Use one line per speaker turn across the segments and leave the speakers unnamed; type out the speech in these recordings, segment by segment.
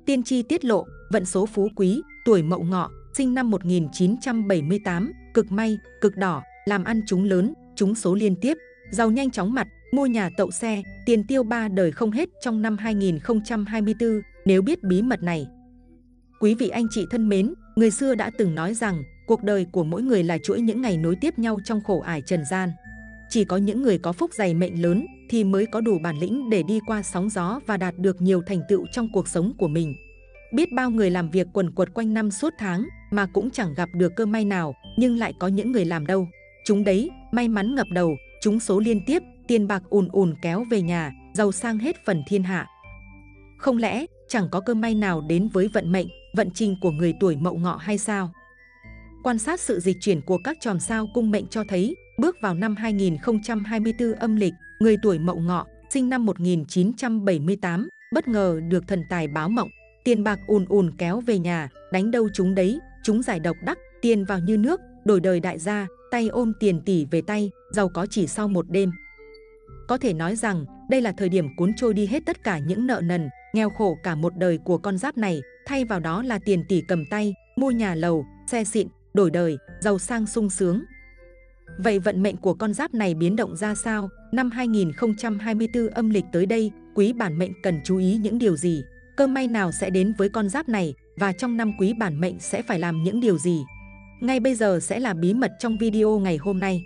Tiên tri tiết lộ, vận số phú quý, tuổi Mậu Ngọ, sinh năm 1978, cực may, cực đỏ, làm ăn trúng lớn, trúng số liên tiếp, giàu nhanh chóng mặt, mua nhà tậu xe, tiền tiêu ba đời không hết trong năm 2024, nếu biết bí mật này. Quý vị anh chị thân mến, người xưa đã từng nói rằng, cuộc đời của mỗi người là chuỗi những ngày nối tiếp nhau trong khổ ải trần gian. Chỉ có những người có phúc dày mệnh lớn thì mới có đủ bản lĩnh để đi qua sóng gió và đạt được nhiều thành tựu trong cuộc sống của mình. Biết bao người làm việc quần quật quanh năm suốt tháng mà cũng chẳng gặp được cơ may nào, nhưng lại có những người làm đâu. Chúng đấy, may mắn ngập đầu, trúng số liên tiếp, tiền bạc ùn ùn kéo về nhà, giàu sang hết phần thiên hạ. Không lẽ chẳng có cơ may nào đến với vận mệnh, vận trình của người tuổi Mậu Ngọ hay sao? Quan sát sự dịch chuyển của các chòm sao cung mệnh cho thấy, bước vào năm 2024 âm lịch, người tuổi Mậu Ngọ, sinh năm 1978, bất ngờ được thần tài báo mộng, tiền bạc ùn ùn kéo về nhà, đánh đâu trúng đấy, trúng giải độc đắc, tiền vào như nước, đổi đời đại gia, tay ôm tiền tỷ về tay, giàu có chỉ sau một đêm. Có thể nói rằng, đây là thời điểm cuốn trôi đi hết tất cả những nợ nần, nghèo khổ cả một đời của con giáp này, thay vào đó là tiền tỷ cầm tay, mua nhà lầu, xe xịn, đổi đời, giàu sang sung sướng. Vậy vận mệnh của con giáp này biến động ra sao? Năm 2024 âm lịch tới đây, quý bản mệnh cần chú ý những điều gì? Cơ may nào sẽ đến với con giáp này? Và trong năm quý bản mệnh sẽ phải làm những điều gì? Ngay bây giờ sẽ là bí mật trong video ngày hôm nay.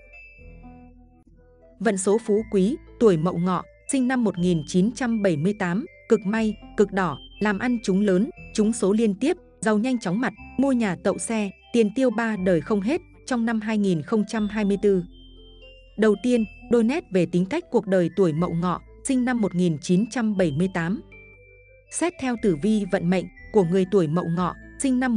Vận số phú quý, tuổi Mậu Ngọ, sinh năm 1978, cực may, cực đỏ, làm ăn trúng lớn, trúng số liên tiếp, giàu nhanh chóng mặt, mua nhà tậu xe, tiền tiêu ba đời không hết trong năm 2024. Đầu tiên, đôi nét về tính cách cuộc đời tuổi Mậu Ngọ, sinh năm 1978. Xét theo tử vi vận mệnh của người tuổi Mậu Ngọ, sinh năm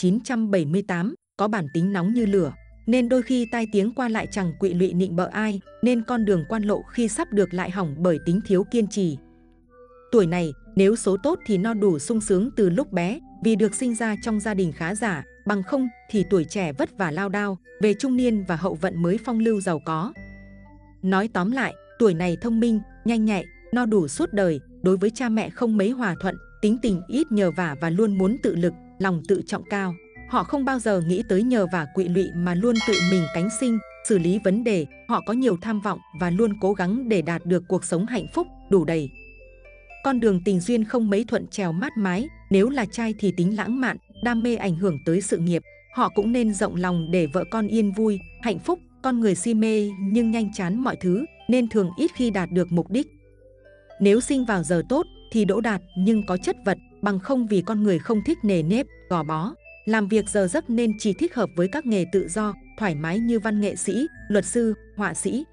1978, có bản tính nóng như lửa, nên đôi khi tai tiếng qua lại chẳng quỵ lụy nịnh bợ ai, nên con đường quan lộ khi sắp được lại hỏng bởi tính thiếu kiên trì. Tuổi này, nếu số tốt thì no đủ sung sướng từ lúc bé, vì được sinh ra trong gia đình khá giả, bằng không thì tuổi trẻ vất vả lao đao, về trung niên và hậu vận mới phong lưu giàu có. Nói tóm lại, tuổi này thông minh, nhanh nhạy, no đủ suốt đời, đối với cha mẹ không mấy hòa thuận, tính tình ít nhờ vả và luôn muốn tự lực, lòng tự trọng cao. Họ không bao giờ nghĩ tới nhờ vả quỵ lụy mà luôn tự mình cánh sinh, xử lý vấn đề. Họ có nhiều tham vọng và luôn cố gắng để đạt được cuộc sống hạnh phúc, đủ đầy. Con đường tình duyên không mấy thuận trèo mát mái, nếu là trai thì tính lãng mạn, đam mê ảnh hưởng tới sự nghiệp. Họ cũng nên rộng lòng để vợ con yên vui, hạnh phúc, con người si mê nhưng nhanh chán mọi thứ, nên thường ít khi đạt được mục đích. Nếu sinh vào giờ tốt thì đỗ đạt nhưng có chất vật, bằng không vì con người không thích nề nếp, gò bó. Làm việc giờ giấc nên chỉ thích hợp với các nghề tự do, thoải mái như văn nghệ sĩ, luật sư, họa sĩ.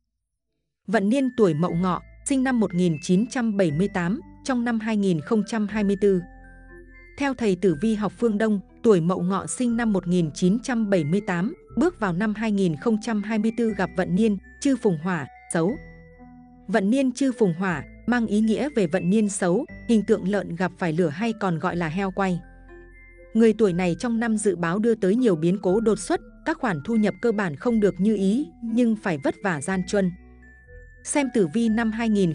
Vận niên tuổi Mậu Ngọ, sinh năm 1978, trong năm 2024. Theo thầy tử vi học phương Đông, tuổi Mậu Ngọ sinh năm 1978, bước vào năm 2024 gặp vận niên Chư Phùng Hỏa, xấu. Vận niên Chư Phùng Hỏa mang ý nghĩa về vận niên xấu, hình tượng lợn gặp phải lửa hay còn gọi là heo quay. Người tuổi này trong năm dự báo đưa tới nhiều biến cố đột xuất, các khoản thu nhập cơ bản không được như ý nhưng phải vất vả gian truân. Xem tử vi năm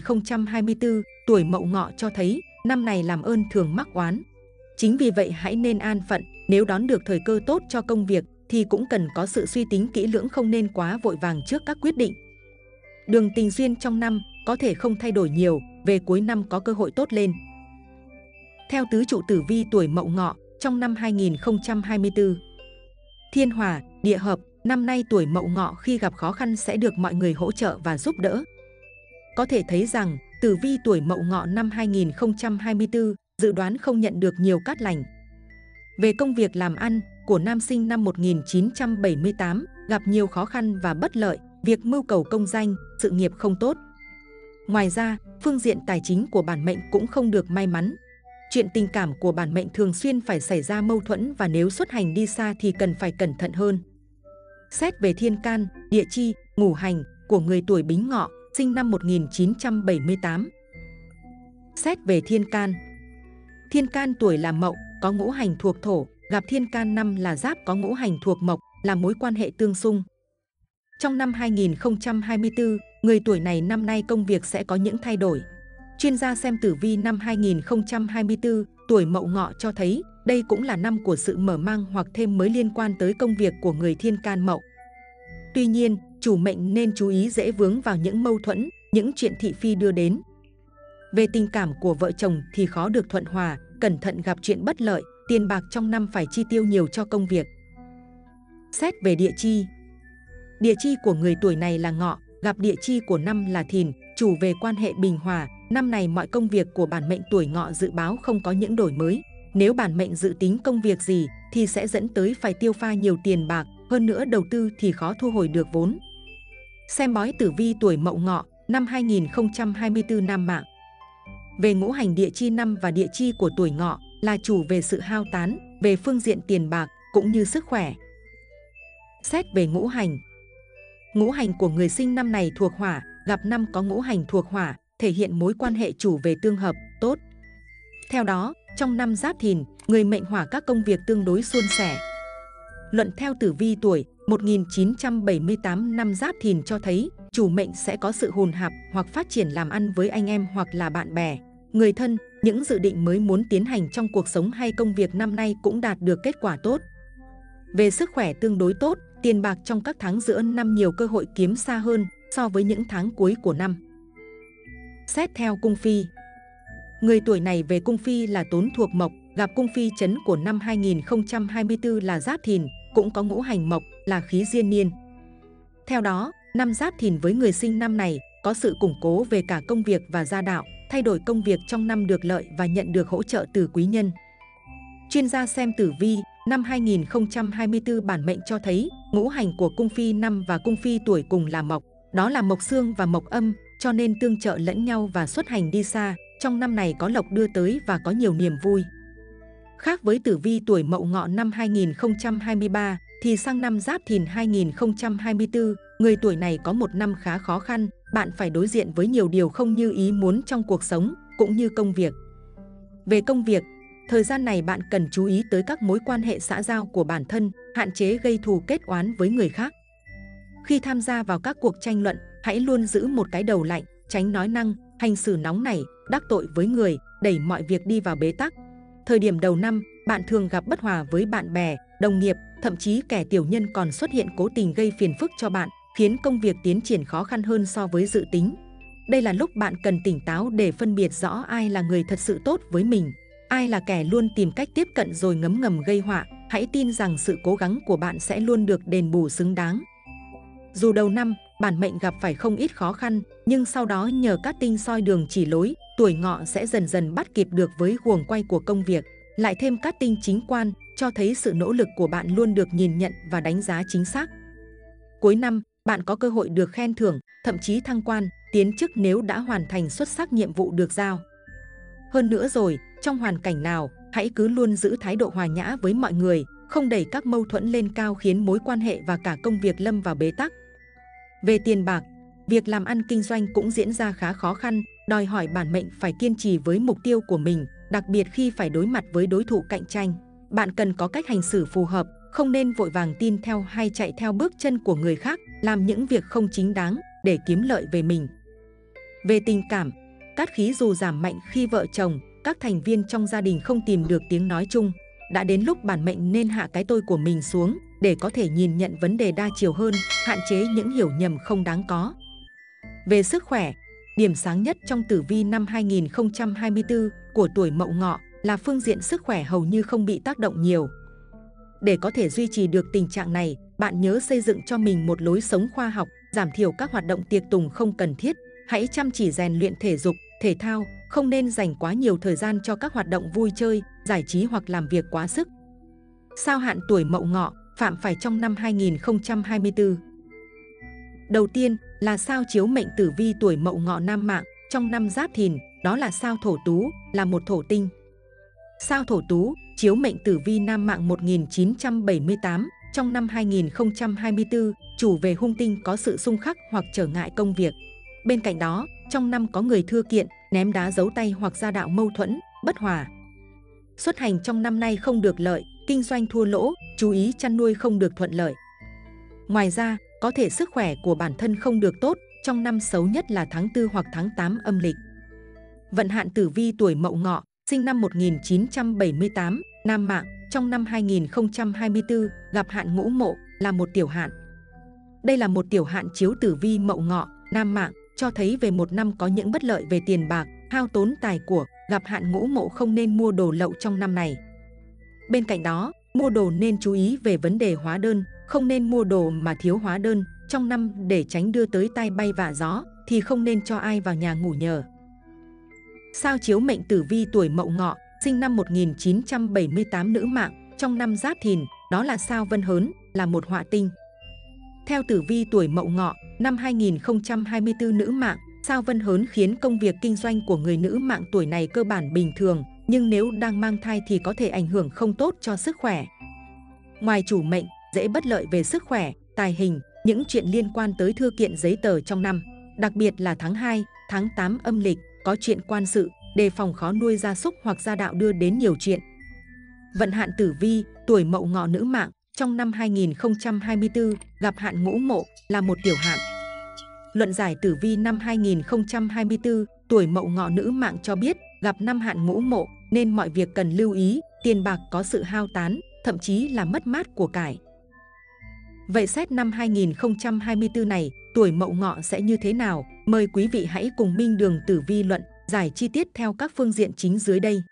2024, tuổi Mậu Ngọ cho thấy năm này làm ơn thường mắc oán. Chính vì vậy hãy nên an phận, nếu đón được thời cơ tốt cho công việc thì cũng cần có sự suy tính kỹ lưỡng, không nên quá vội vàng trước các quyết định. Đường tình duyên trong năm có thể không thay đổi nhiều, về cuối năm có cơ hội tốt lên. Theo tứ trụ tử vi tuổi Mậu Ngọ, trong năm 2024, thiên hỏa, địa hợp, năm nay tuổi Mậu Ngọ khi gặp khó khăn sẽ được mọi người hỗ trợ và giúp đỡ. Có thể thấy rằng, tử vi tuổi Mậu Ngọ năm 2024 dự đoán không nhận được nhiều cát lành. Về công việc làm ăn của nam sinh năm 1978, gặp nhiều khó khăn và bất lợi, việc mưu cầu công danh, sự nghiệp không tốt. Ngoài ra, phương diện tài chính của bản mệnh cũng không được may mắn. Chuyện tình cảm của bản mệnh thường xuyên phải xảy ra mâu thuẫn và nếu xuất hành đi xa thì cần phải cẩn thận hơn. Xét về thiên can, địa chi, ngũ hành của người tuổi Bính Ngọ, sinh năm 1978. Xét về thiên can tuổi là Mậu, có ngũ hành thuộc thổ, gặp thiên can năm là Giáp có ngũ hành thuộc mộc, là mối quan hệ tương xung. Trong năm 2024, người tuổi này năm nay công việc sẽ có những thay đổi. Chuyên gia xem tử vi năm 2024, tuổi Mậu Ngọ cho thấy đây cũng là năm của sự mở mang hoặc thêm mới liên quan tới công việc của người thiên can Mậu. Tuy nhiên, chủ mệnh nên chú ý dễ vướng vào những mâu thuẫn, những chuyện thị phi đưa đến. Về tình cảm của vợ chồng thì khó được thuận hòa, cẩn thận gặp chuyện bất lợi, tiền bạc trong năm phải chi tiêu nhiều cho công việc. Xét về địa chi. Địa chi của người tuổi này là Ngọ, gặp địa chi của năm là Thìn, chủ về quan hệ bình hòa. Năm này mọi công việc của bản mệnh tuổi Ngọ dự báo không có những đổi mới. Nếu bản mệnh dự tính công việc gì thì sẽ dẫn tới phải tiêu pha nhiều tiền bạc, hơn nữa đầu tư thì khó thu hồi được vốn. Xem bói tử vi tuổi Mậu Ngọ năm 2024 nam mạng. Về ngũ hành địa chi năm và địa chi của tuổi Ngọ là chủ về sự hao tán, về phương diện tiền bạc cũng như sức khỏe. Xét về ngũ hành. Ngũ hành của người sinh năm này thuộc hỏa, gặp năm có ngũ hành thuộc hỏa, thể hiện mối quan hệ chủ về tương hợp, tốt. Theo đó, trong năm Giáp Thìn, người mệnh hỏa các công việc tương đối suôn sẻ. Luận theo tử vi tuổi 1978 năm Giáp Thìn cho thấy chủ mệnh sẽ có sự hồn hạp hoặc phát triển làm ăn với anh em hoặc là bạn bè, người thân. Những dự định mới muốn tiến hành trong cuộc sống hay công việc năm nay cũng đạt được kết quả tốt. Về sức khỏe tương đối tốt, tiền bạc trong các tháng giữa năm nhiều cơ hội kiếm xa hơn so với những tháng cuối của năm. Xét theo cung phi. Người tuổi này về cung phi là Tốn thuộc Mộc, gặp cung phi chấn của năm 2024 là Giáp Thìn, cũng có ngũ hành Mộc là khí diên niên. Theo đó, năm Giáp Thìn với người sinh năm này có sự củng cố về cả công việc và gia đạo, thay đổi công việc trong năm được lợi và nhận được hỗ trợ từ quý nhân. Chuyên gia xem tử vi năm 2024 bản mệnh cho thấy ngũ hành của cung phi năm và cung phi tuổi cùng là Mộc, đó là Mộc xương và Mộc âm, cho nên tương trợ lẫn nhau và xuất hành đi xa. Trong năm này có lộc đưa tới và có nhiều niềm vui. Khác với tử vi tuổi Mậu Ngọ năm 2023 thì sang năm Giáp Thìn 2024, người tuổi này có một năm khá khó khăn, bạn phải đối diện với nhiều điều không như ý muốn trong cuộc sống cũng như công việc. Về công việc, thời gian này bạn cần chú ý tới các mối quan hệ xã giao của bản thân, hạn chế gây thù kết oán với người khác. Khi tham gia vào các cuộc tranh luận, hãy luôn giữ một cái đầu lạnh, tránh nói năng, hành xử nóng nảy, đắc tội với người, đẩy mọi việc đi vào bế tắc. Thời điểm đầu năm, bạn thường gặp bất hòa với bạn bè, đồng nghiệp, thậm chí kẻ tiểu nhân còn xuất hiện cố tình gây phiền phức cho bạn, khiến công việc tiến triển khó khăn hơn so với dự tính. Đây là lúc bạn cần tỉnh táo để phân biệt rõ ai là người thật sự tốt với mình, ai là kẻ luôn tìm cách tiếp cận rồi ngấm ngầm gây họa. Hãy tin rằng sự cố gắng của bạn sẽ luôn được đền bù xứng đáng. Dù đầu năm, bản mệnh gặp phải không ít khó khăn, nhưng sau đó nhờ cát tinh soi đường chỉ lối, tuổi Ngọ sẽ dần dần bắt kịp được với guồng quay của công việc. Lại thêm cát tinh chính quan, cho thấy sự nỗ lực của bạn luôn được nhìn nhận và đánh giá chính xác. Cuối năm, bạn có cơ hội được khen thưởng, thậm chí thăng quan, tiến chức nếu đã hoàn thành xuất sắc nhiệm vụ được giao. Hơn nữa rồi, trong hoàn cảnh nào, hãy cứ luôn giữ thái độ hòa nhã với mọi người, không đẩy các mâu thuẫn lên cao khiến mối quan hệ và cả công việc lâm vào bế tắc. Về tiền bạc, việc làm ăn kinh doanh cũng diễn ra khá khó khăn, đòi hỏi bản mệnh phải kiên trì với mục tiêu của mình, đặc biệt khi phải đối mặt với đối thủ cạnh tranh. Bạn cần có cách hành xử phù hợp, không nên vội vàng tin theo hay chạy theo bước chân của người khác, làm những việc không chính đáng để kiếm lợi về mình. Về tình cảm, cát khí dù giảm mạnh khi vợ chồng, các thành viên trong gia đình không tìm được tiếng nói chung. Đã đến lúc bản mệnh nên hạ cái tôi của mình xuống để có thể nhìn nhận vấn đề đa chiều hơn, hạn chế những hiểu nhầm không đáng có. Về sức khỏe, điểm sáng nhất trong tử vi năm 2024 của tuổi Mậu Ngọ là phương diện sức khỏe hầu như không bị tác động nhiều. Để có thể duy trì được tình trạng này, bạn nhớ xây dựng cho mình một lối sống khoa học, giảm thiểu các hoạt động tiệc tùng không cần thiết. Hãy chăm chỉ rèn luyện thể dục, thể thao, không nên dành quá nhiều thời gian cho các hoạt động vui chơi, giải trí hoặc làm việc quá sức. Sao hạn tuổi Mậu Ngọ phạm phải trong năm 2024. Đầu tiên là sao chiếu mệnh tử vi tuổi Mậu Ngọ nam mạng trong năm Giáp Thìn, đó là sao Thổ Tú, là một thổ tinh. Sao Thổ Tú chiếu mệnh tử vi nam mạng 1978 trong năm 2024, chủ về hung tinh có sự xung khắc hoặc trở ngại công việc. Bên cạnh đó, trong năm có người thưa kiện, ném đá giấu tay hoặc gia đạo mâu thuẫn, bất hòa. Xuất hành trong năm nay không được lợi, kinh doanh thua lỗ, chú ý chăn nuôi không được thuận lợi. Ngoài ra, có thể sức khỏe của bản thân không được tốt, trong năm xấu nhất là tháng 4 hoặc tháng 8 âm lịch. Vận hạn tử vi tuổi Mậu Ngọ sinh năm 1978, nam mạng, trong năm 2024 gặp hạn ngũ mộ, là một tiểu hạn. Đây là một tiểu hạn chiếu tử vi Mậu Ngọ, nam mạng, cho thấy về một năm có những bất lợi về tiền bạc, hao tốn tài của, gặp hạn ngũ mộ không nên mua đồ lậu trong năm này. Bên cạnh đó, mua đồ nên chú ý về vấn đề hóa đơn, không nên mua đồ mà thiếu hóa đơn. Trong năm để tránh đưa tới tai bay vạ gió thì không nên cho ai vào nhà ngủ nhờ. Sao chiếu mệnh tử vi tuổi Mậu Ngọ, sinh năm 1978 nữ mạng, trong năm Giáp Thìn, đó là sao Vân Hớn, là một họa tinh. Theo tử vi tuổi Mậu Ngọ, năm 2024 nữ mạng, sao Vân Hớn khiến công việc kinh doanh của người nữ mạng tuổi này cơ bản bình thường, nhưng nếu đang mang thai thì có thể ảnh hưởng không tốt cho sức khỏe. Ngoài chủ mệnh, dễ bất lợi về sức khỏe, tài hình, những chuyện liên quan tới thư kiện giấy tờ trong năm, đặc biệt là tháng 2, tháng 8 âm lịch, có chuyện quan sự, đề phòng khó nuôi gia súc hoặc gia đạo đưa đến nhiều chuyện. Vận hạn tử vi, tuổi Mậu Ngọ nữ mạng, trong năm 2024, gặp hạn ngũ mộ, là một tiểu hạn. Luận giải tử vi năm 2024, tuổi Mậu Ngọ nữ mạng cho biết, gặp năm hạn ngũ mộ, nên mọi việc cần lưu ý, tiền bạc có sự hao tán, thậm chí là mất mát của cải. Vậy xét năm 2024 này, tuổi Mậu Ngọ sẽ như thế nào? Mời quý vị hãy cùng Minh Đường tử vi luận, giải chi tiết theo các phương diện chính dưới đây.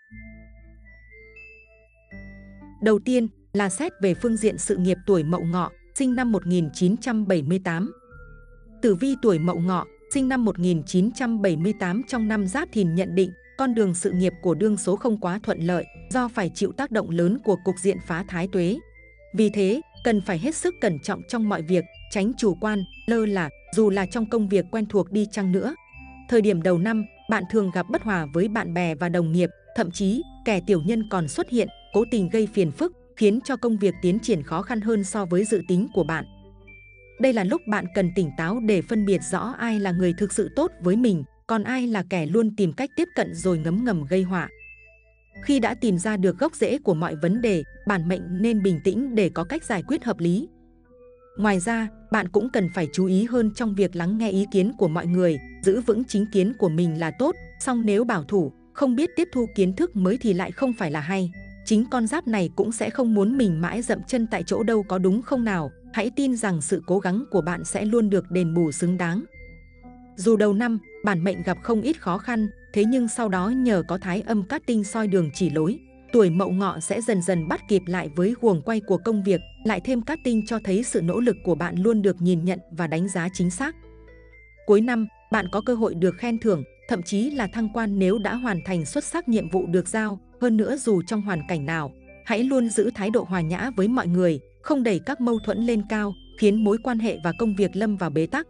Đầu tiên là xét về phương diện sự nghiệp tuổi Mậu Ngọ, sinh năm 1978. Tử vi tuổi Mậu Ngọ, sinh năm 1978 trong năm Giáp Thìn nhận định, con đường sự nghiệp của đương số không quá thuận lợi, do phải chịu tác động lớn của cục diện phá thái tuế. Vì thế, cần phải hết sức cẩn trọng trong mọi việc, tránh chủ quan, lơ là, dù là trong công việc quen thuộc đi chăng nữa. Thời điểm đầu năm, bạn thường gặp bất hòa với bạn bè và đồng nghiệp, thậm chí kẻ tiểu nhân còn xuất hiện, cố tình gây phiền phức, khiến cho công việc tiến triển khó khăn hơn so với dự tính của bạn. Đây là lúc bạn cần tỉnh táo để phân biệt rõ ai là người thực sự tốt với mình, còn ai là kẻ luôn tìm cách tiếp cận rồi ngấm ngầm gây họa. Khi đã tìm ra được gốc rễ của mọi vấn đề, bản mệnh nên bình tĩnh để có cách giải quyết hợp lý. Ngoài ra, bạn cũng cần phải chú ý hơn trong việc lắng nghe ý kiến của mọi người, giữ vững chính kiến của mình là tốt, song nếu bảo thủ, không biết tiếp thu kiến thức mới thì lại không phải là hay. Chính con giáp này cũng sẽ không muốn mình mãi dậm chân tại chỗ đâu, có đúng không nào? Hãy tin rằng sự cố gắng của bạn sẽ luôn được đền bù xứng đáng. Dù đầu năm, bản mệnh gặp không ít khó khăn, thế nhưng sau đó nhờ có thái âm cát tinh soi đường chỉ lối, tuổi Mậu Ngọ sẽ dần dần bắt kịp lại với guồng quay của công việc, lại thêm cát tinh cho thấy sự nỗ lực của bạn luôn được nhìn nhận và đánh giá chính xác. Cuối năm, bạn có cơ hội được khen thưởng, thậm chí là thăng quan nếu đã hoàn thành xuất sắc nhiệm vụ được giao. Hơn nữa, dù trong hoàn cảnh nào, hãy luôn giữ thái độ hòa nhã với mọi người, không đẩy các mâu thuẫn lên cao, khiến mối quan hệ và công việc lâm vào bế tắc.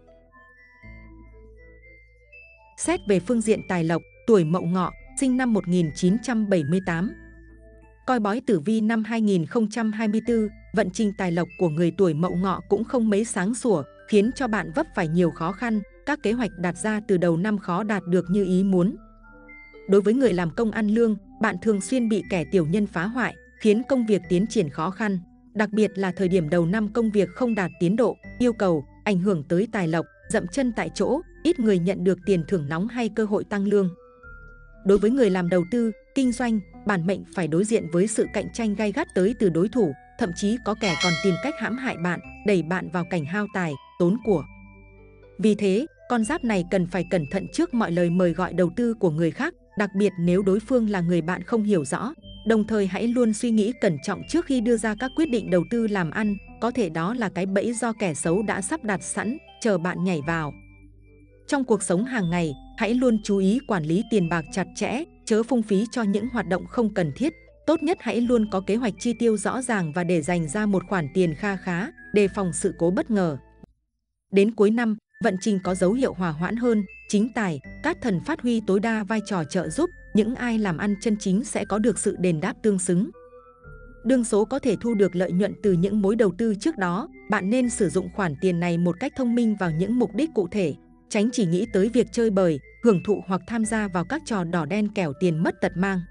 Xét về phương diện tài lộc, tuổi Mậu Ngọ, sinh năm 1978. Coi bói tử vi năm 2024, vận trình tài lộc của người tuổi Mậu Ngọ cũng không mấy sáng sủa, khiến cho bạn vấp phải nhiều khó khăn, các kế hoạch đặt ra từ đầu năm khó đạt được như ý muốn. Đối với người làm công ăn lương, bạn thường xuyên bị kẻ tiểu nhân phá hoại, khiến công việc tiến triển khó khăn. Đặc biệt là thời điểm đầu năm công việc không đạt tiến độ, yêu cầu, ảnh hưởng tới tài lộc, dậm chân tại chỗ, ít người nhận được tiền thưởng nóng hay cơ hội tăng lương. Đối với người làm đầu tư, kinh doanh, bản mệnh phải đối diện với sự cạnh tranh gay gắt tới từ đối thủ, thậm chí có kẻ còn tìm cách hãm hại bạn, đẩy bạn vào cảnh hao tài, tốn của. Vì thế, con giáp này cần phải cẩn thận trước mọi lời mời gọi đầu tư của người khác, đặc biệt nếu đối phương là người bạn không hiểu rõ. Đồng thời hãy luôn suy nghĩ cẩn trọng trước khi đưa ra các quyết định đầu tư làm ăn, có thể đó là cái bẫy do kẻ xấu đã sắp đặt sẵn, chờ bạn nhảy vào. Trong cuộc sống hàng ngày, hãy luôn chú ý quản lý tiền bạc chặt chẽ, chớ phung phí cho những hoạt động không cần thiết. Tốt nhất hãy luôn có kế hoạch chi tiêu rõ ràng và để dành ra một khoản tiền kha khá, đề phòng sự cố bất ngờ. Đến cuối năm, vận trình có dấu hiệu hòa hoãn hơn, chính tài, cát thần phát huy tối đa vai trò trợ giúp, những ai làm ăn chân chính sẽ có được sự đền đáp tương xứng. Đương số có thể thu được lợi nhuận từ những mối đầu tư trước đó, bạn nên sử dụng khoản tiền này một cách thông minh vào những mục đích cụ thể, tránh chỉ nghĩ tới việc chơi bời, hưởng thụ hoặc tham gia vào các trò đỏ đen kẻo tiền mất tật mang.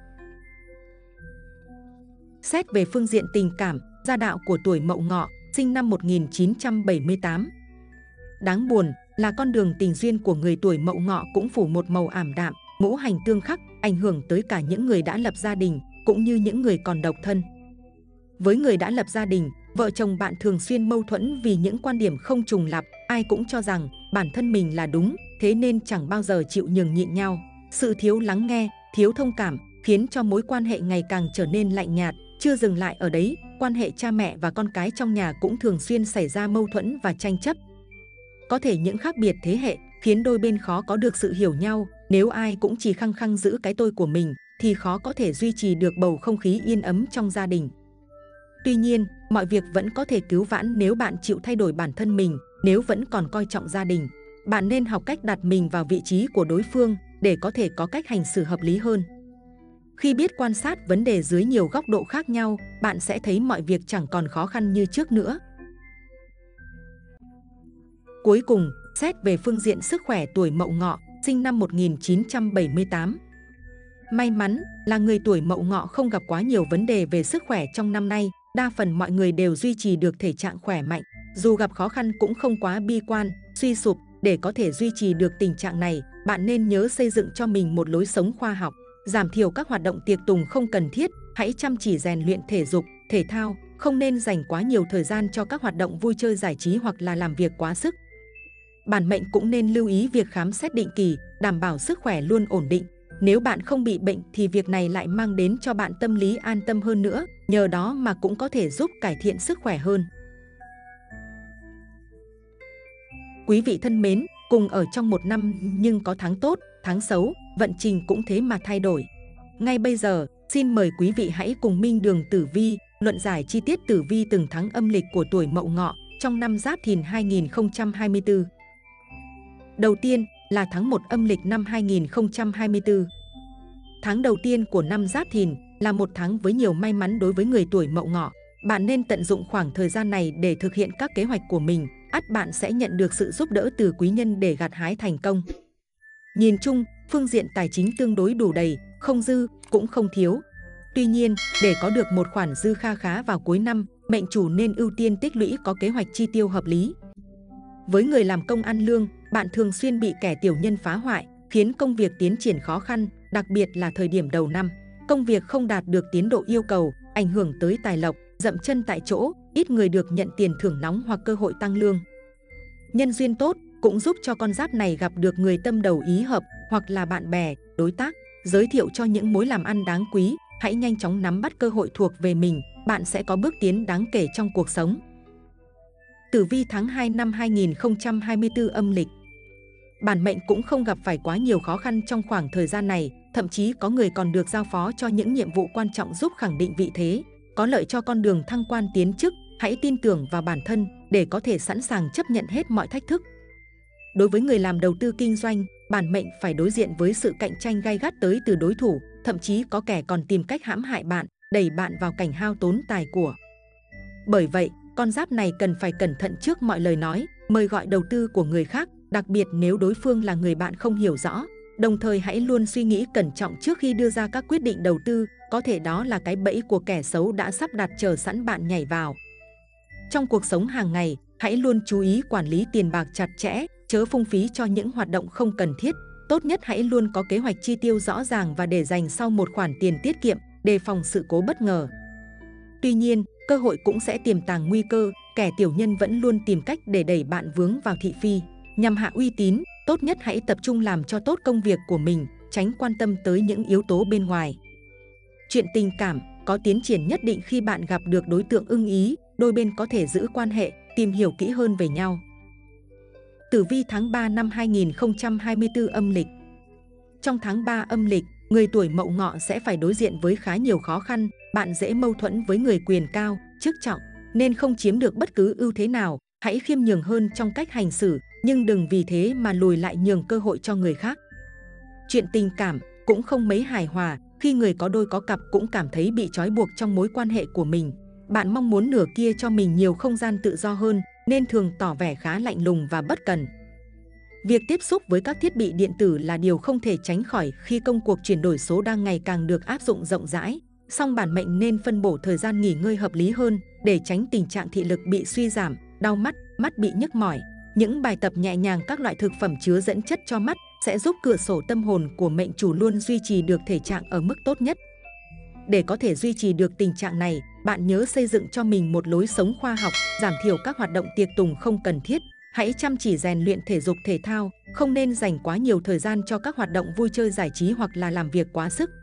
Xét về phương diện tình cảm, gia đạo của tuổi Mậu Ngọ, sinh năm 1978. Đáng buồn là con đường tình duyên của người tuổi Mậu Ngọ cũng phủ một màu ảm đạm, ngũ hành tương khắc, ảnh hưởng tới cả những người đã lập gia đình cũng như những người còn độc thân. Với người đã lập gia đình, vợ chồng bạn thường xuyên mâu thuẫn vì những quan điểm không trùng lặp, ai cũng cho rằng bản thân mình là đúng, thế nên chẳng bao giờ chịu nhường nhịn nhau. Sự thiếu lắng nghe, thiếu thông cảm khiến cho mối quan hệ ngày càng trở nên lạnh nhạt. Chưa dừng lại ở đấy, quan hệ cha mẹ và con cái trong nhà cũng thường xuyên xảy ra mâu thuẫn và tranh chấp. Có thể những khác biệt thế hệ khiến đôi bên khó có được sự hiểu nhau. Nếu ai cũng chỉ khăng khăng giữ cái tôi của mình thì khó có thể duy trì được bầu không khí yên ấm trong gia đình. Tuy nhiên, mọi việc vẫn có thể cứu vãn nếu bạn chịu thay đổi bản thân mình. Nếu vẫn còn coi trọng gia đình, bạn nên học cách đặt mình vào vị trí của đối phương để có thể có cách hành xử hợp lý hơn. Khi biết quan sát vấn đề dưới nhiều góc độ khác nhau, bạn sẽ thấy mọi việc chẳng còn khó khăn như trước nữa. Cuối cùng, xét về phương diện sức khỏe tuổi Mậu Ngọ, sinh năm 1978. May mắn là người tuổi Mậu Ngọ không gặp quá nhiều vấn đề về sức khỏe trong năm nay, đa phần mọi người đều duy trì được thể trạng khỏe mạnh. Dù gặp khó khăn cũng không quá bi quan, suy sụp. Để có thể duy trì được tình trạng này, bạn nên nhớ xây dựng cho mình một lối sống khoa học, giảm thiểu các hoạt động tiệc tùng không cần thiết, hãy chăm chỉ rèn luyện thể dục, thể thao, không nên dành quá nhiều thời gian cho các hoạt động vui chơi giải trí hoặc là làm việc quá sức. Bản mệnh cũng nên lưu ý việc khám xét định kỳ, đảm bảo sức khỏe luôn ổn định. Nếu bạn không bị bệnh thì việc này lại mang đến cho bạn tâm lý an tâm hơn nữa, nhờ đó mà cũng có thể giúp cải thiện sức khỏe hơn. Quý vị thân mến, cùng ở trong một năm nhưng có tháng tốt, tháng xấu, vận trình cũng thế mà thay đổi. Ngay bây giờ, xin mời quý vị hãy cùng Minh Đường Tử Vi luận giải chi tiết tử vi từng tháng âm lịch của tuổi Mậu Ngọ trong năm Giáp Thìn 2024. Đầu tiên là tháng 1 âm lịch năm 2024. Tháng đầu tiên của năm Giáp Thìn là một tháng với nhiều may mắn đối với người tuổi Mậu Ngọ. Bạn nên tận dụng khoảng thời gian này để thực hiện các kế hoạch của mình. Ắt bạn sẽ nhận được sự giúp đỡ từ quý nhân để gặt hái thành công. Nhìn chung, phương diện tài chính tương đối đủ đầy, không dư, cũng không thiếu. Tuy nhiên, để có được một khoản dư kha khá vào cuối năm, mệnh chủ nên ưu tiên tích lũy có kế hoạch chi tiêu hợp lý. Với người làm công ăn lương, bạn thường xuyên bị kẻ tiểu nhân phá hoại, khiến công việc tiến triển khó khăn, đặc biệt là thời điểm đầu năm. Công việc không đạt được tiến độ yêu cầu, ảnh hưởng tới tài lộc, dậm chân tại chỗ, ít người được nhận tiền thưởng nóng hoặc cơ hội tăng lương. Nhân duyên tốt cũng giúp cho con giáp này gặp được người tâm đầu ý hợp hoặc là bạn bè, đối tác, giới thiệu cho những mối làm ăn đáng quý. Hãy nhanh chóng nắm bắt cơ hội thuộc về mình, bạn sẽ có bước tiến đáng kể trong cuộc sống. Tử vi tháng 2 năm 2024 âm lịch. Bản mệnh cũng không gặp phải quá nhiều khó khăn trong khoảng thời gian này, thậm chí có người còn được giao phó cho những nhiệm vụ quan trọng giúp khẳng định vị thế, có lợi cho con đường thăng quan tiến chức. Hãy tin tưởng vào bản thân để có thể sẵn sàng chấp nhận hết mọi thách thức. Đối với người làm đầu tư kinh doanh, bản mệnh phải đối diện với sự cạnh tranh gay gắt tới từ đối thủ, thậm chí có kẻ còn tìm cách hãm hại bạn, đẩy bạn vào cảnh hao tốn tài của. Bởi vậy, con giáp này cần phải cẩn thận trước mọi lời nói, mời gọi đầu tư của người khác, đặc biệt nếu đối phương là người bạn không hiểu rõ. Đồng thời hãy luôn suy nghĩ cẩn trọng trước khi đưa ra các quyết định đầu tư, có thể đó là cái bẫy của kẻ xấu đã sắp đặt chờ sẵn bạn nhảy vào. Trong cuộc sống hàng ngày, hãy luôn chú ý quản lý tiền bạc chặt chẽ, chớ phung phí cho những hoạt động không cần thiết. Tốt nhất hãy luôn có kế hoạch chi tiêu rõ ràng và để dành sau một khoản tiền tiết kiệm, đề phòng sự cố bất ngờ. Tuy nhiên, cơ hội cũng sẽ tiềm tàng nguy cơ, kẻ tiểu nhân vẫn luôn tìm cách để đẩy bạn vướng vào thị phi. Nhằm hạ uy tín, tốt nhất hãy tập trung làm cho tốt công việc của mình, tránh quan tâm tới những yếu tố bên ngoài. Chuyện tình cảm có tiến triển nhất định khi bạn gặp được đối tượng ưng ý, đôi bên có thể giữ quan hệ, tìm hiểu kỹ hơn về nhau. Tử vi tháng 3 năm 2024 âm lịch. Trong tháng 3 âm lịch, người tuổi Mậu Ngọ sẽ phải đối diện với khá nhiều khó khăn, bạn dễ mâu thuẫn với người quyền cao, chức trọng, nên không chiếm được bất cứ ưu thế nào. Hãy khiêm nhường hơn trong cách hành xử, nhưng đừng vì thế mà lùi lại nhường cơ hội cho người khác. Chuyện tình cảm cũng không mấy hài hòa, khi người có đôi có cặp cũng cảm thấy bị trói buộc trong mối quan hệ của mình. Bạn mong muốn nửa kia cho mình nhiều không gian tự do hơn, nên thường tỏ vẻ khá lạnh lùng và bất cần. Việc tiếp xúc với các thiết bị điện tử là điều không thể tránh khỏi khi công cuộc chuyển đổi số đang ngày càng được áp dụng rộng rãi. Song bản mệnh nên phân bổ thời gian nghỉ ngơi hợp lý hơn để tránh tình trạng thị lực bị suy giảm, đau mắt, mắt bị nhức mỏi. Những bài tập nhẹ nhàng các loại thực phẩm chứa dẫn chất cho mắt sẽ giúp cửa sổ tâm hồn của mệnh chủ luôn duy trì được thể trạng ở mức tốt nhất. Để có thể duy trì được tình trạng này, bạn nhớ xây dựng cho mình một lối sống khoa học, giảm thiểu các hoạt động tiệc tùng không cần thiết. Hãy chăm chỉ rèn luyện thể dục thể thao, không nên dành quá nhiều thời gian cho các hoạt động vui chơi giải trí hoặc là làm việc quá sức.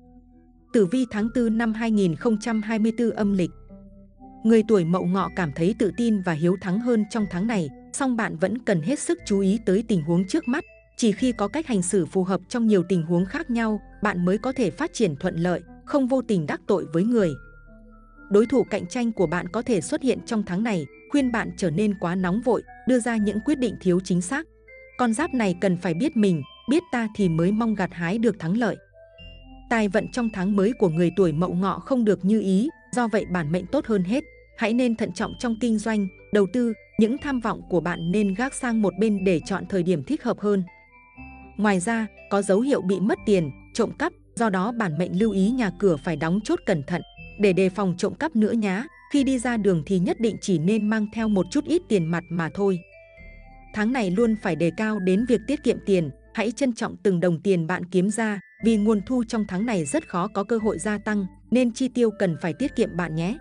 Tử vi tháng 4 năm 2024 âm lịch. Người tuổi Mậu Ngọ cảm thấy tự tin và hiếu thắng hơn trong tháng này, song bạn vẫn cần hết sức chú ý tới tình huống trước mắt. Chỉ khi có cách hành xử phù hợp trong nhiều tình huống khác nhau, bạn mới có thể phát triển thuận lợi, không vô tình đắc tội với người. Đối thủ cạnh tranh của bạn có thể xuất hiện trong tháng này, khuyên bạn trở nên quá nóng vội, đưa ra những quyết định thiếu chính xác. Con giáp này cần phải biết mình, biết ta thì mới mong gặt hái được thắng lợi. Tài vận trong tháng mới của người tuổi Mậu Ngọ không được như ý, do vậy bản mệnh tốt hơn hết. Hãy nên thận trọng trong kinh doanh, đầu tư, những tham vọng của bạn nên gác sang một bên để chọn thời điểm thích hợp hơn. Ngoài ra, có dấu hiệu bị mất tiền, trộm cắp, do đó bản mệnh lưu ý nhà cửa phải đóng chốt cẩn thận, để đề phòng trộm cắp nữa nhá. Khi đi ra đường thì nhất định chỉ nên mang theo một chút ít tiền mặt mà thôi. Tháng này luôn phải đề cao đến việc tiết kiệm tiền, hãy trân trọng từng đồng tiền bạn kiếm ra, vì nguồn thu trong tháng này rất khó có cơ hội gia tăng, nên chi tiêu cần phải tiết kiệm bạn nhé.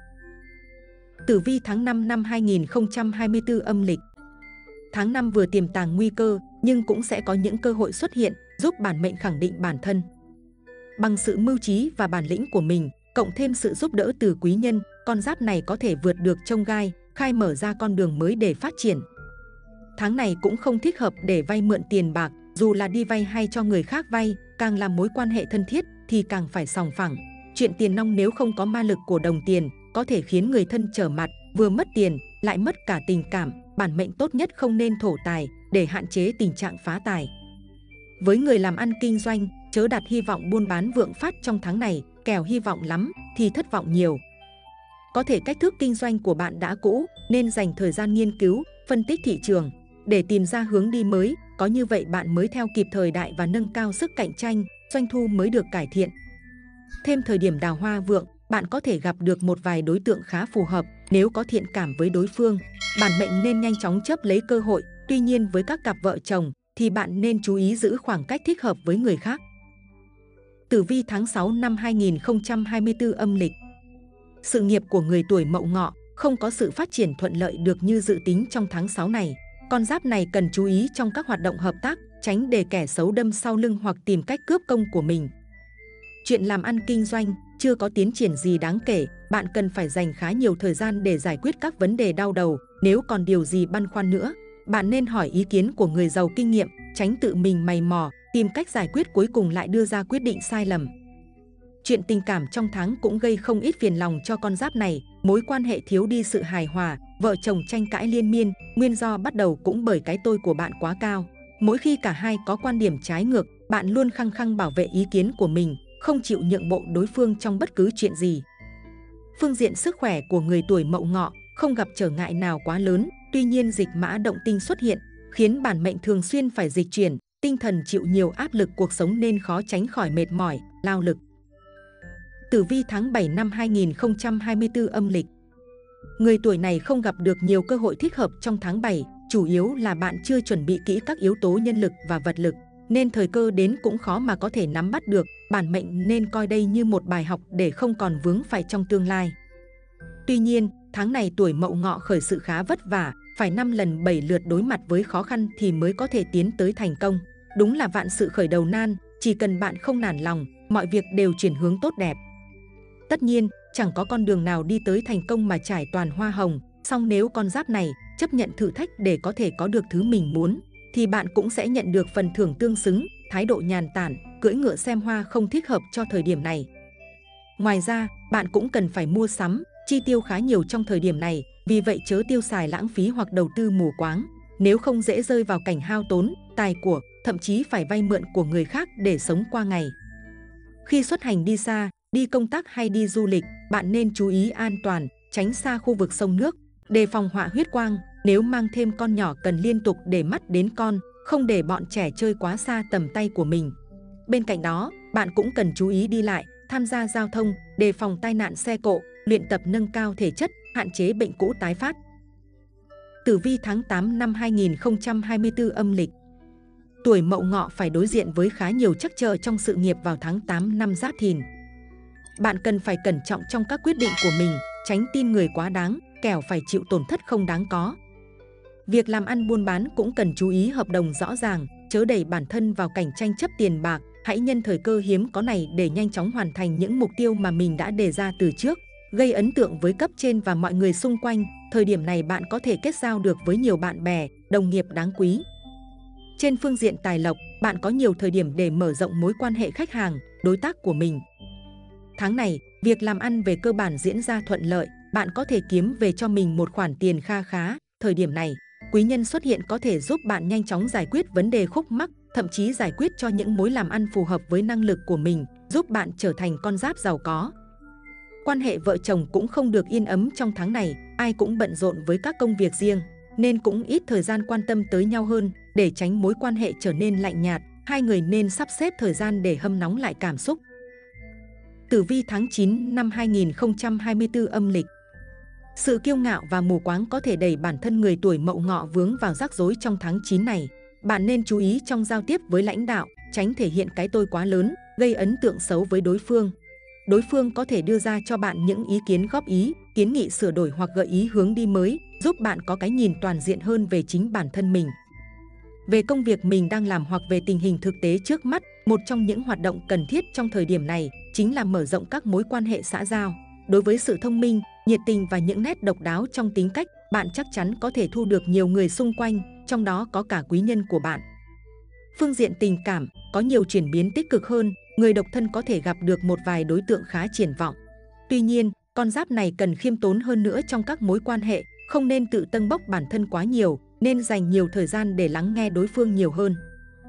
Tử vi tháng 5 năm 2024 âm lịch. Tháng 5 vừa tiềm tàng nguy cơ, nhưng cũng sẽ có những cơ hội xuất hiện, giúp bản mệnh khẳng định bản thân. Bằng sự mưu trí và bản lĩnh của mình, cộng thêm sự giúp đỡ từ quý nhân, con giáp này có thể vượt được chông gai, khai mở ra con đường mới để phát triển. Tháng này cũng không thích hợp để vay mượn tiền bạc, dù là đi vay hay cho người khác vay, càng là mối quan hệ thân thiết thì càng phải sòng phẳng. Chuyện tiền nong nếu không có ma lực của đồng tiền, có thể khiến người thân trở mặt, vừa mất tiền, lại mất cả tình cảm. Bản mệnh tốt nhất không nên thổ tài, để hạn chế tình trạng phá tài. Với người làm ăn kinh doanh, chớ đặt hy vọng buôn bán vượng phát trong tháng này, kẻo hy vọng lắm thì thất vọng nhiều. Có thể cách thức kinh doanh của bạn đã cũ, nên dành thời gian nghiên cứu, phân tích thị trường để tìm ra hướng đi mới, có như vậy bạn mới theo kịp thời đại và nâng cao sức cạnh tranh, doanh thu mới được cải thiện. Thêm thời điểm đào hoa vượng, bạn có thể gặp được một vài đối tượng khá phù hợp, nếu có thiện cảm với đối phương, bản mệnh nên nhanh chóng chớp lấy cơ hội. Tuy nhiên với các cặp vợ chồng thì bạn nên chú ý giữ khoảng cách thích hợp với người khác. Tử vi tháng 6 năm 2024 âm lịch. Sự nghiệp của người tuổi Mậu Ngọ không có sự phát triển thuận lợi được như dự tính trong tháng 6 này. Con giáp này cần chú ý trong các hoạt động hợp tác, tránh để kẻ xấu đâm sau lưng hoặc tìm cách cướp công của mình. Chuyện làm ăn kinh doanh chưa có tiến triển gì đáng kể, bạn cần phải dành khá nhiều thời gian để giải quyết các vấn đề đau đầu. Nếu còn điều gì băn khoăn nữa, bạn nên hỏi ý kiến của người giàu kinh nghiệm, tránh tự mình mày mò, tìm cách giải quyết cuối cùng lại đưa ra quyết định sai lầm. Chuyện tình cảm trong tháng cũng gây không ít phiền lòng cho con giáp này, mối quan hệ thiếu đi sự hài hòa, vợ chồng tranh cãi liên miên, nguyên do bắt đầu cũng bởi cái tôi của bạn quá cao. Mỗi khi cả hai có quan điểm trái ngược, bạn luôn khăng khăng bảo vệ ý kiến của mình, không chịu nhượng bộ đối phương trong bất cứ chuyện gì. Phương diện sức khỏe của người tuổi Mậu Ngọ không gặp trở ngại nào quá lớn, tuy nhiên dịch mã động tinh xuất hiện, khiến bản mệnh thường xuyên phải dịch chuyển, tinh thần chịu nhiều áp lực cuộc sống nên khó tránh khỏi mệt mỏi, lao lực. Tử vi tháng 7 năm 2024 âm lịch. Người tuổi này không gặp được nhiều cơ hội thích hợp trong tháng 7, chủ yếu là bạn chưa chuẩn bị kỹ các yếu tố nhân lực và vật lực, nên thời cơ đến cũng khó mà có thể nắm bắt được. Bản mệnh nên coi đây như một bài học để không còn vướng phải trong tương lai. Tuy nhiên, tháng này tuổi Mậu Ngọ khởi sự khá vất vả, phải 5 lần 7 lượt đối mặt với khó khăn thì mới có thể tiến tới thành công. Đúng là vạn sự khởi đầu nan, chỉ cần bạn không nản lòng, mọi việc đều chuyển hướng tốt đẹp. Tất nhiên, chẳng có con đường nào đi tới thành công mà trải toàn hoa hồng, song nếu con giáp này chấp nhận thử thách để có thể có được thứ mình muốn, thì bạn cũng sẽ nhận được phần thưởng tương xứng. Thái độ nhàn tản, cưỡi ngựa xem hoa không thích hợp cho thời điểm này. Ngoài ra, bạn cũng cần phải mua sắm, chi tiêu khá nhiều trong thời điểm này, vì vậy chớ tiêu xài lãng phí hoặc đầu tư mù quáng, nếu không dễ rơi vào cảnh hao tốn, tài của, thậm chí phải vay mượn của người khác để sống qua ngày. Khi xuất hành đi xa, đi công tác hay đi du lịch, bạn nên chú ý an toàn, tránh xa khu vực sông nước, đề phòng họa huyết quang. Nếu mang thêm con nhỏ cần liên tục để mắt đến con, không để bọn trẻ chơi quá xa tầm tay của mình. Bên cạnh đó, bạn cũng cần chú ý đi lại, tham gia giao thông, đề phòng tai nạn xe cộ, luyện tập nâng cao thể chất, hạn chế bệnh cũ tái phát. Tử vi tháng 8 năm 2024 âm lịch. tuổi Mậu Ngọ phải đối diện với khá nhiều trắc trở trong sự nghiệp vào tháng 8 năm Giáp Thìn. Bạn cần phải cẩn trọng trong các quyết định của mình, tránh tin người quá đáng, kẻo phải chịu tổn thất không đáng có. Việc làm ăn buôn bán cũng cần chú ý hợp đồng rõ ràng, chớ đẩy bản thân vào cảnh tranh chấp tiền bạc. Hãy nhân thời cơ hiếm có này để nhanh chóng hoàn thành những mục tiêu mà mình đã đề ra từ trước, gây ấn tượng với cấp trên và mọi người xung quanh. Thời điểm này bạn có thể kết giao được với nhiều bạn bè, đồng nghiệp đáng quý. Trên phương diện tài lộc, bạn có nhiều thời điểm để mở rộng mối quan hệ khách hàng, đối tác của mình. Tháng này, việc làm ăn về cơ bản diễn ra thuận lợi, bạn có thể kiếm về cho mình một khoản tiền kha khá. Thời điểm này, quý nhân xuất hiện có thể giúp bạn nhanh chóng giải quyết vấn đề khúc mắc, thậm chí giải quyết cho những mối làm ăn phù hợp với năng lực của mình, giúp bạn trở thành con giáp giàu có. Quan hệ vợ chồng cũng không được yên ấm trong tháng này, ai cũng bận rộn với các công việc riêng, nên cũng ít thời gian quan tâm tới nhau hơn. Để tránh mối quan hệ trở nên lạnh nhạt, hai người nên sắp xếp thời gian để hâm nóng lại cảm xúc. Tử vi tháng 9 năm 2024 âm lịch. Sự kiêu ngạo và mù quáng có thể đẩy bản thân người tuổi Mậu Ngọ vướng vào rắc rối trong tháng 9 này. Bạn nên chú ý trong giao tiếp với lãnh đạo, tránh thể hiện cái tôi quá lớn, gây ấn tượng xấu với đối phương. Đối phương có thể đưa ra cho bạn những ý kiến góp ý, kiến nghị sửa đổi hoặc gợi ý hướng đi mới, giúp bạn có cái nhìn toàn diện hơn về chính bản thân mình. Về công việc mình đang làm hoặc về tình hình thực tế trước mắt, một trong những hoạt động cần thiết trong thời điểm này chính là mở rộng các mối quan hệ xã giao. Đối với sự thông minh, nhiệt tình và những nét độc đáo trong tính cách, bạn chắc chắn có thể thu được nhiều người xung quanh, trong đó có cả quý nhân của bạn. Phương diện tình cảm, có nhiều chuyển biến tích cực hơn, người độc thân có thể gặp được một vài đối tượng khá triển vọng. Tuy nhiên, con giáp này cần khiêm tốn hơn nữa trong các mối quan hệ, không nên tự tâng bốc bản thân quá nhiều, nên dành nhiều thời gian để lắng nghe đối phương nhiều hơn.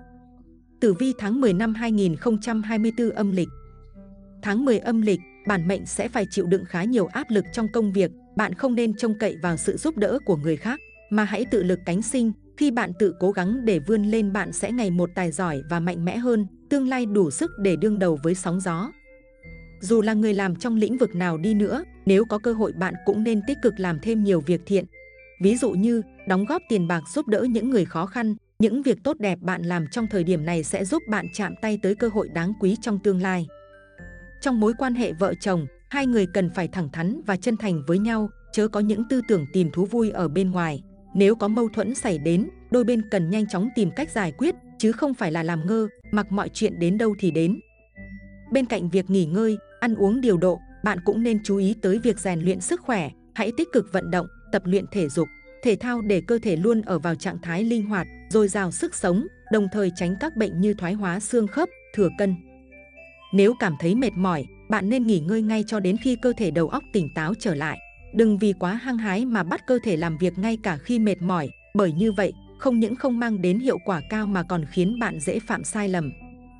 Tử vi tháng 10 năm 2024 âm lịch. Tháng 10 âm lịch, bản mệnh sẽ phải chịu đựng khá nhiều áp lực trong công việc. Bạn không nên trông cậy vào sự giúp đỡ của người khác, mà hãy tự lực cánh sinh. Khi bạn tự cố gắng để vươn lên, bạn sẽ ngày một tài giỏi và mạnh mẽ hơn, tương lai đủ sức để đương đầu với sóng gió. Dù là người làm trong lĩnh vực nào đi nữa, nếu có cơ hội bạn cũng nên tích cực làm thêm nhiều việc thiện. Ví dụ như đóng góp tiền bạc giúp đỡ những người khó khăn. Những việc tốt đẹp bạn làm trong thời điểm này sẽ giúp bạn chạm tay tới cơ hội đáng quý trong tương lai. Trong mối quan hệ vợ chồng, hai người cần phải thẳng thắn và chân thành với nhau, chớ có những tư tưởng tìm thú vui ở bên ngoài. Nếu có mâu thuẫn xảy đến, đôi bên cần nhanh chóng tìm cách giải quyết, chứ không phải là làm ngơ, mặc mọi chuyện đến đâu thì đến. Bên cạnh việc nghỉ ngơi, ăn uống điều độ, bạn cũng nên chú ý tới việc rèn luyện sức khỏe. Hãy tích cực vận động, tập luyện thể dục, thể thao để cơ thể luôn ở vào trạng thái linh hoạt, dồi dào sức sống, đồng thời tránh các bệnh như thoái hóa xương khớp, thừa cân. Nếu cảm thấy mệt mỏi, bạn nên nghỉ ngơi ngay cho đến khi cơ thể đầu óc tỉnh táo trở lại. Đừng vì quá hăng hái mà bắt cơ thể làm việc ngay cả khi mệt mỏi, bởi như vậy, không những không mang đến hiệu quả cao mà còn khiến bạn dễ phạm sai lầm.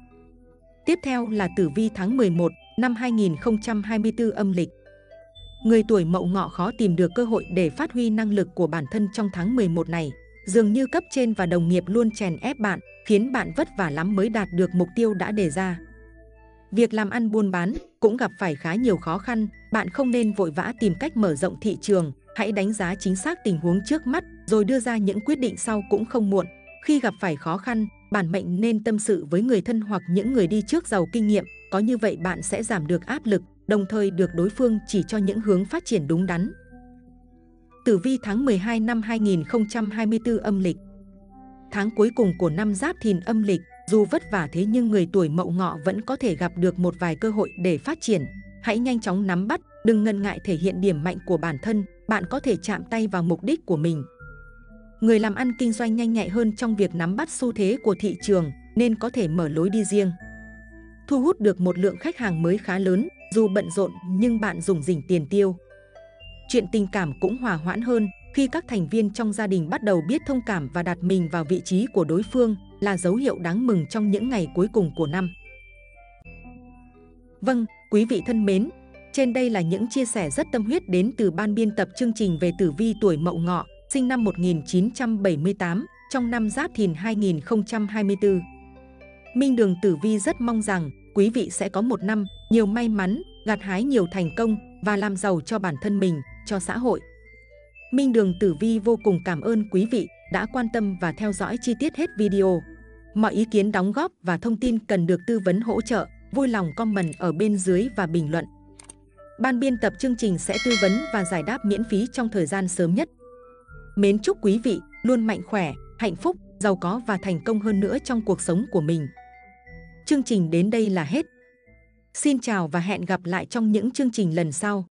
Tiếp theo là tử vi tháng 11 năm 2024 âm lịch. Người tuổi Mậu Ngọ khó tìm được cơ hội để phát huy năng lực của bản thân trong tháng 11 này. Dường như cấp trên và đồng nghiệp luôn chèn ép bạn, khiến bạn vất vả lắm mới đạt được mục tiêu đã đề ra. Việc làm ăn buôn bán cũng gặp phải khá nhiều khó khăn, bạn không nên vội vã tìm cách mở rộng thị trường, hãy đánh giá chính xác tình huống trước mắt rồi đưa ra những quyết định sau cũng không muộn. Khi gặp phải khó khăn, bản mệnh nên tâm sự với người thân hoặc những người đi trước giàu kinh nghiệm, có như vậy bạn sẽ giảm được áp lực, đồng thời được đối phương chỉ cho những hướng phát triển đúng đắn. Tử vi tháng 12 năm 2024 âm lịch. Tháng cuối cùng của năm Giáp Thìn âm lịch, dù vất vả thế nhưng người tuổi Mậu Ngọ vẫn có thể gặp được một vài cơ hội để phát triển. Hãy nhanh chóng nắm bắt, đừng ngần ngại thể hiện điểm mạnh của bản thân, bạn có thể chạm tay vào mục đích của mình. Người làm ăn kinh doanh nhanh nhạy hơn trong việc nắm bắt xu thế của thị trường, nên có thể mở lối đi riêng. Thu hút được một lượng khách hàng mới khá lớn, dù bận rộn nhưng bạn rủng rỉnh tiền tiêu. Chuyện tình cảm cũng hòa hoãn hơn khi các thành viên trong gia đình bắt đầu biết thông cảm và đặt mình vào vị trí của đối phương, là dấu hiệu đáng mừng trong những ngày cuối cùng của năm. Vâng, quý vị thân mến, trên đây là những chia sẻ rất tâm huyết đến từ ban biên tập chương trình về tử vi tuổi Mậu Ngọ, sinh năm 1978, trong năm Giáp Thìn 2024. Minh Đường Tử Vi rất mong rằng quý vị sẽ có một năm nhiều may mắn, gặt hái nhiều thành công và làm giàu cho bản thân mình, cho xã hội. Minh Đường Tử Vi vô cùng cảm ơn quý vị đã quan tâm và theo dõi chi tiết hết video. Mọi ý kiến đóng góp và thông tin cần được tư vấn hỗ trợ, vui lòng comment ở bên dưới và bình luận. Ban biên tập chương trình sẽ tư vấn và giải đáp miễn phí trong thời gian sớm nhất. Mến chúc quý vị luôn mạnh khỏe, hạnh phúc, giàu có và thành công hơn nữa trong cuộc sống của mình. Chương trình đến đây là hết. Xin chào và hẹn gặp lại trong những chương trình lần sau.